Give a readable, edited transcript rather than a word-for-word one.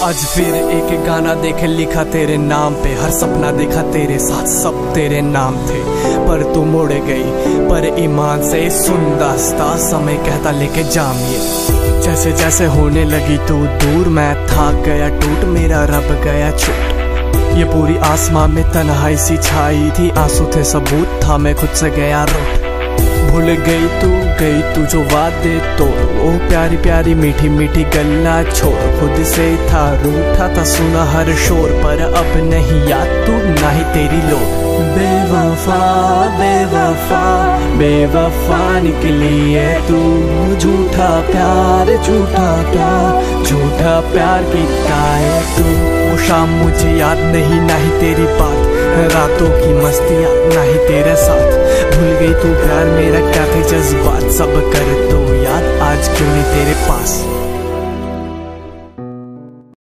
आज फिर एक गाना देखे लिखा तेरे नाम पे, हर सपना देखा तेरे साथ, सब तेरे नाम थे। पर तू मुड़ गई, पर ईमान से सुन दास्ता, समय कहता लेके जाम ये। जैसे जैसे होने लगी तू दूर, मैं थक गया टूट, मेरा रब गया छूट। ये पूरी आसमां में तन्हाई सी छाई थी, आंसू थे सबूत था, मैं खुद से गया रूठ। भूल गई तू जो वादे तो वो प्यारी प्यारी मीठी मीठी गल्ला छोड़। खुद से था रूठा था, सुना हर शोर, पर अब नहीं याद तू ना ही तेरी लोग। बेवफा बेवफा बेवफा निकली है तू, झूठा प्यार झूठा प्यार झूठा प्यार पीता है तू। वो शाम मुझे याद नहीं, ना ही तेरी बात, रातों की मस्तियाँ ना ही तेरे साथ। भूल गई तू प्यार मेरा क्या थे जज्बात, सब कर तो याद आज